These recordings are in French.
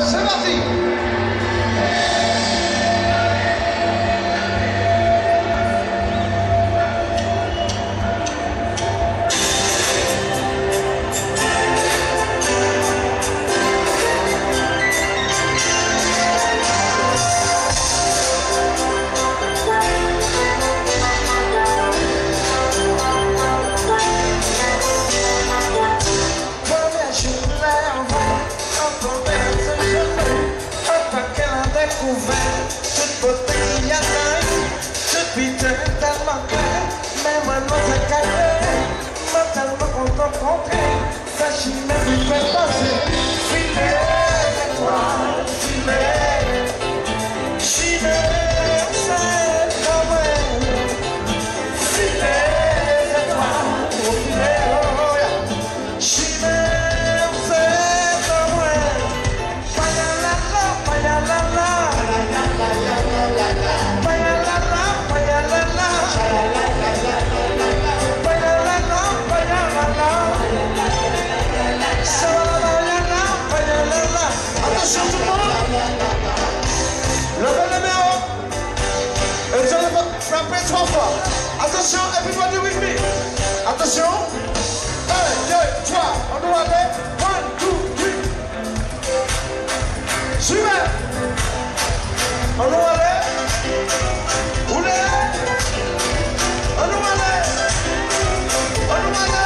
C'est parti. Toute beauté qu'il y a dans, toute putain tellement clair, mais maintenant c'est calme, moi tellement content de comprendre, ça chine me fait passer, filet d'étoiles, filet, chine, c'est comme elle, filet d'étoiles, oh filet, oh yeah, chine, c'est comme elle, payalala, attention tout le monde. Levez les mains haut. Et vous allez frapper 3 fois. Attention, everybody with me. Attention. 1, 2, 3. On doit aller. 1, 2, 3. Suivez. On doit aller. Roulez. On doit aller. On doit aller.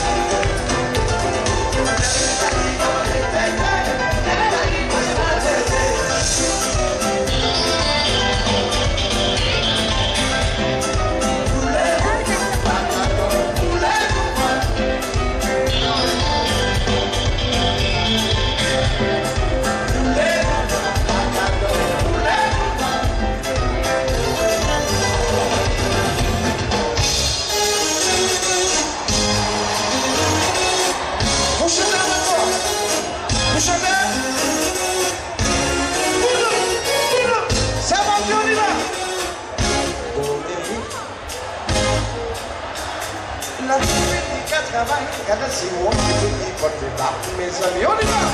La politique à travail, regardez si on dit qu'on fait pas, mes amis, on y va.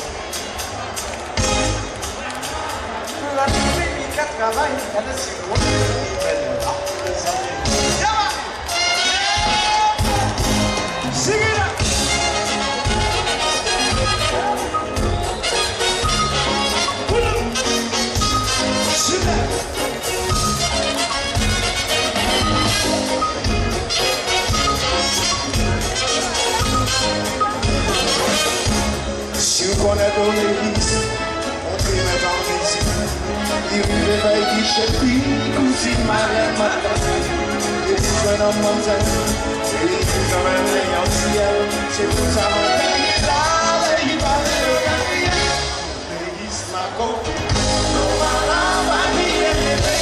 La politique à travail, regardez si on dit qu'on fait pas, mes amis. Y'a va. Sing it up. Si vous connaissez ton église, on te met dans les yeux. Il réveille qui chérit, cousine, marraine, madame. Et puis un homme comme ça, et il dit quand même l'ayant ciel. C'est tout ça, mon dernier là, il va le gagner. L'église m'a compris, nous allons va vivre.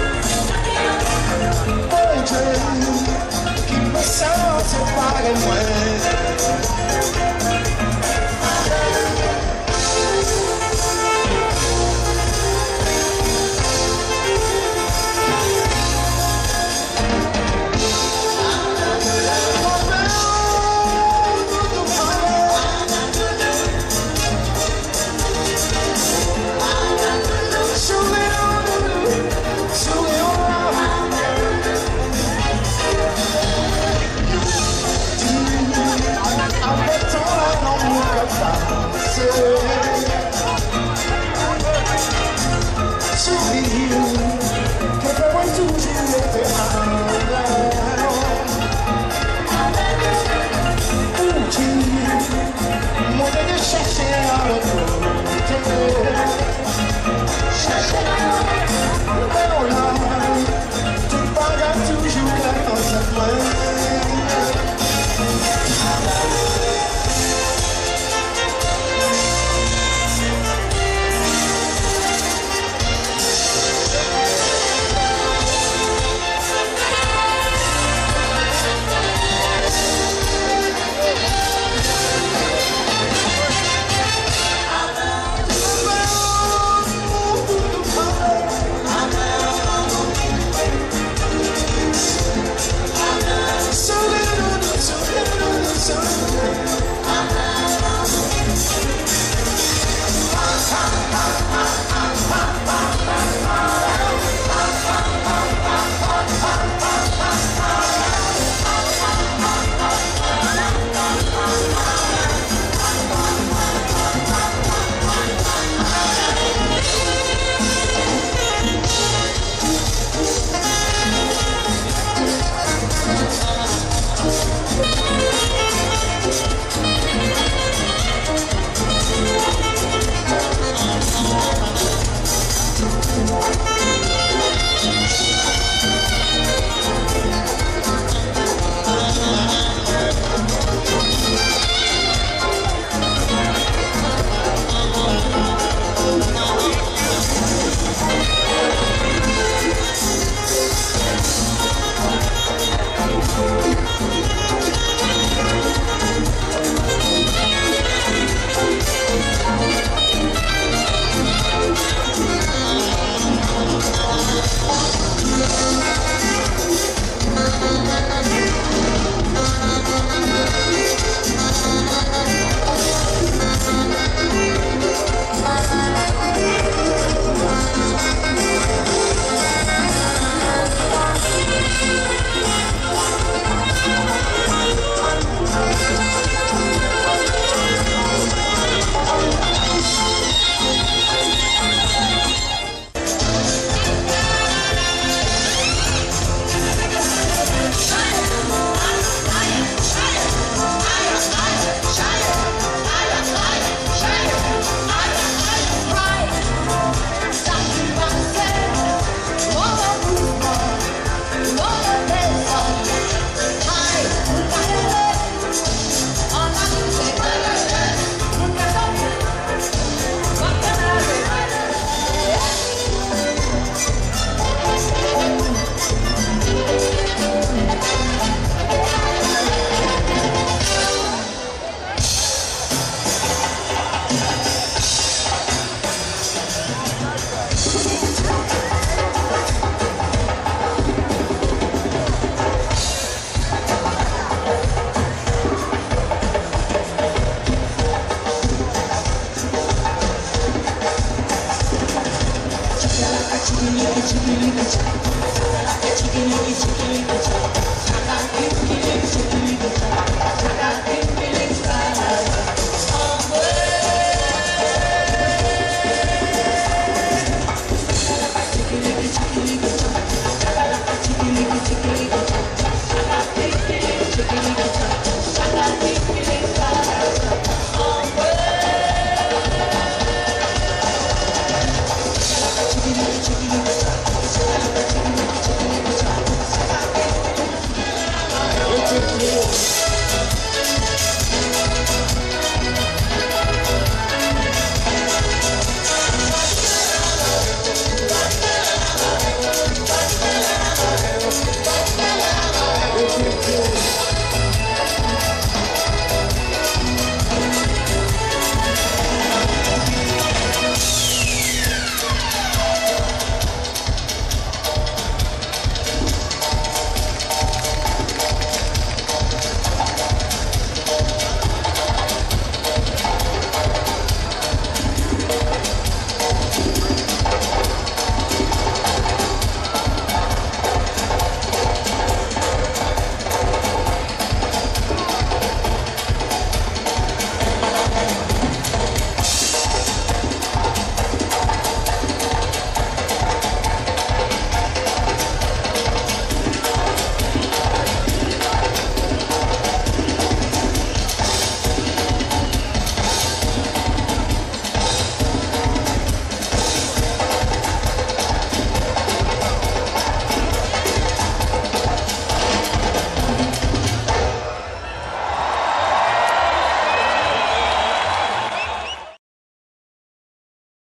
Keep my soul so far away.